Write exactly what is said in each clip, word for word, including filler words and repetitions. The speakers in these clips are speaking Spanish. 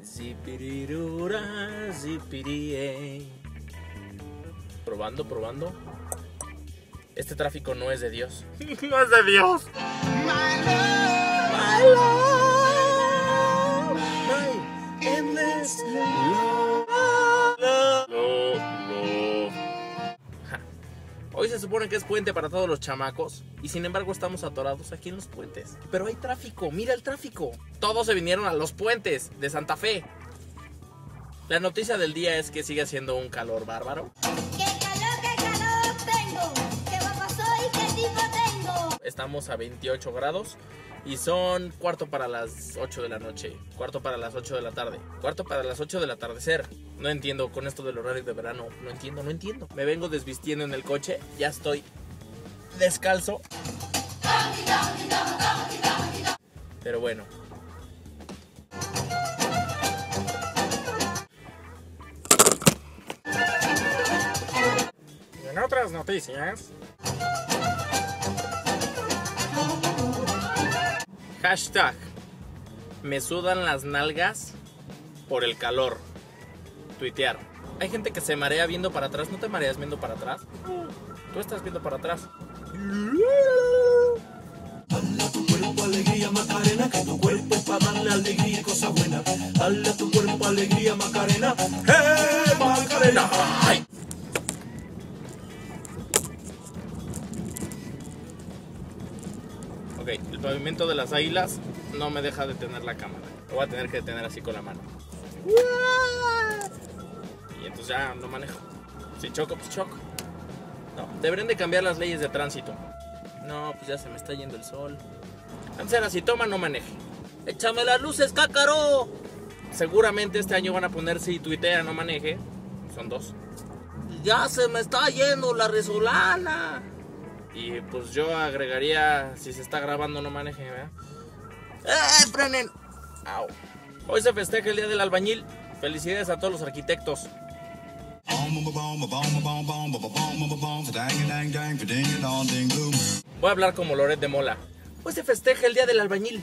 Zipirirura, zipirie. Probando, probando. Este tráfico no es de Dios. No es de Dios. My love, my love, my endless love, love, love, love. Ja. Hoy se supone que es puente para todos los chamacos y sin embargo estamos atorados aquí en los puentes. Pero hay tráfico, mira el tráfico. Todos se vinieron a los puentes de Santa Fe. La noticia del día es que sigue haciendo un calor bárbaro. ¡Qué calor, qué calor tengo! ¿Qué guapo soy? ¿Qué tipo tengo? Estamos a veintiocho grados y son cuarto para las ocho de la noche, cuarto para las ocho de la tarde, cuarto para las ocho del atardecer. No entiendo con esto del horario de verano, no entiendo, no entiendo. Me vengo desvistiendo en el coche, ya estoy descalzo. Pero bueno. En otras noticias, Hashtag me sudan las nalgas por el calor. Tuitear. Hay gente que se marea viendo para atrás. ¿No te mareas viendo para atrás? Tú estás viendo para atrás. Dale a tu cuerpo alegría Macarena, que tu cuerpo es para darle alegría y cosas buenas. Dale a tu cuerpo alegría Macarena, ¡eh, Macarena! ¡Ay! Ok, el pavimento de las águilas no me deja detener la cámara. Lo voy a tener que detener así con la mano. Y entonces ya no manejo. Si choco, pues choco. No, deberían de cambiar las leyes de tránsito. No, pues ya se me está yendo el sol. Antes era si toma, no maneje. ¡Échame las luces, cácaro! Seguramente este año van a poner si tuitea, no maneje. Son dos. Ya se me está yendo la resolana. Y pues yo agregaría, si se está grabando, no maneje, ¿verdad? ¡Eh, frenen! ¡Au! Hoy se festeja el Día del Albañil. Felicidades a todos los arquitectos. Voy a hablar como Loret de Mola. Hoy se festeja el Día del Albañil.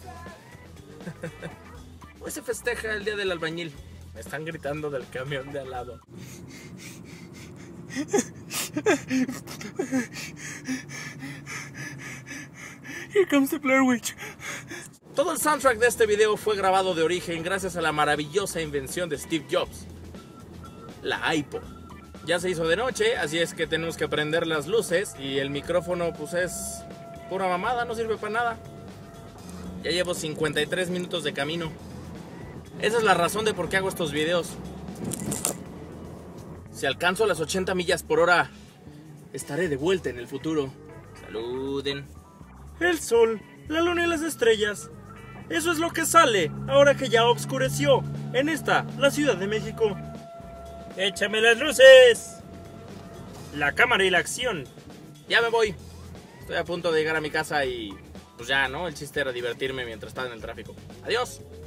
Hoy se festeja el Día del Albañil. Me están gritando del camión de al lado. Here comes the Blair Witch. Todo el soundtrack de este video fue grabado de origen gracias a la maravillosa invención de Steve Jobs, la iPod. Ya se hizo de noche, así es que tenemos que prender las luces y el micrófono pues es pura mamada, no sirve para nada. Ya llevo cincuenta y tres minutos de camino. Esa es la razón de por qué hago estos videos. Si alcanzo las ochenta millas por hora, estaré de vuelta en el futuro. Saluden. El sol, la luna y las estrellas. Eso es lo que sale ahora que ya oscureció en esta, la Ciudad de México. ¡Échame las luces! La cámara y la acción. Ya me voy. Estoy a punto de llegar a mi casa y pues ya, ¿no? El chiste era divertirme mientras estaba en el tráfico. Adiós.